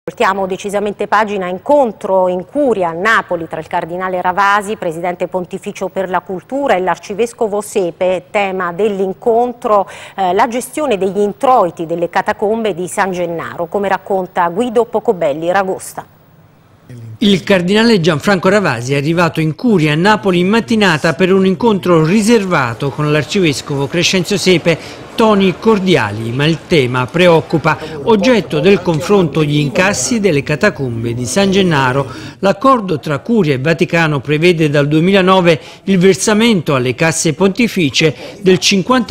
Voltiamo decisamente pagina, incontro in Curia a Napoli tra il cardinale Ravasi, presidente pontificio per la cultura, e l'arcivescovo Sepe. Tema dell'incontro la gestione degli introiti delle catacombe di San Gennaro, come racconta Guido Pocobelli Ragosta. Il cardinale Gianfranco Ravasi è arrivato in Curia a Napoli in mattinata per un incontro riservato con l'arcivescovo Crescenzio Sepe. Toni cordiali, ma il tema preoccupa. Oggetto del confronto gli incassi delle catacombe di San Gennaro. L'accordo tra Curia e Vaticano prevede dal 2009 il versamento alle casse pontificie del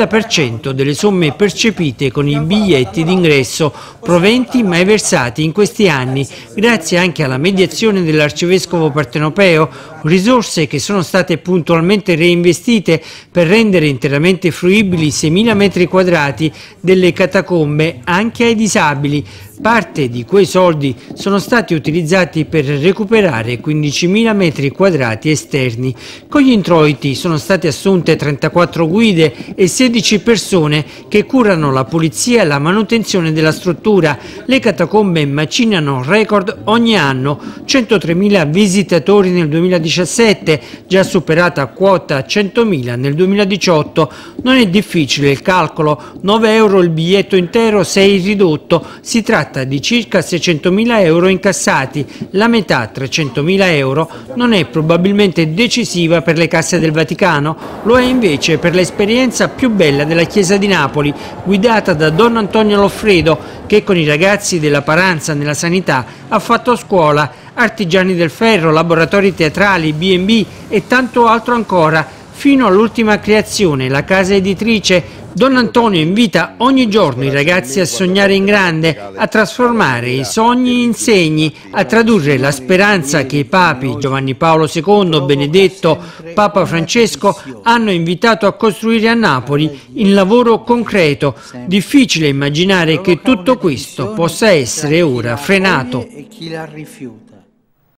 50% delle somme percepite con i biglietti d'ingresso, proventi mai versati in questi anni, grazie anche alla mediazione dell'arcivescovo partenopeo, risorse che sono state puntualmente reinvestite per rendere interamente fruibili 6.000 metri quadrati delle catacombe anche ai disabili. Parte di quei soldi sono stati utilizzati per recuperare 15.000 metri quadrati esterni. Con gli introiti sono state assunte 34 guide e 16 persone che curano la pulizia e la manutenzione della struttura. Le catacombe macinano record ogni anno, 103.000 visitatori nel 2017, già superata quota 100.000 nel 2018. Non è difficile il calcolo, 9 euro il biglietto intero, 6 ridotto. Si tratta di circa 600.000 euro incassati, la metà, 300.000 euro, non è probabilmente decisiva per le casse del Vaticano, lo è invece per l'esperienza più bella della Chiesa di Napoli, guidata da Don Antonio Loffredo, che con i ragazzi della Paranza nella sanità ha fatto scuola, artigiani del ferro, laboratori teatrali, B&B e tanto altro ancora, fino all'ultima creazione, la casa editrice. Don Antonio invita ogni giorno i ragazzi a sognare in grande, a trasformare i sogni in segni, a tradurre la speranza che i papi Giovanni Paolo II, Benedetto, Papa Francesco hanno invitato a costruire a Napoli in lavoro concreto. Difficile immaginare che tutto questo possa essere ora frenato.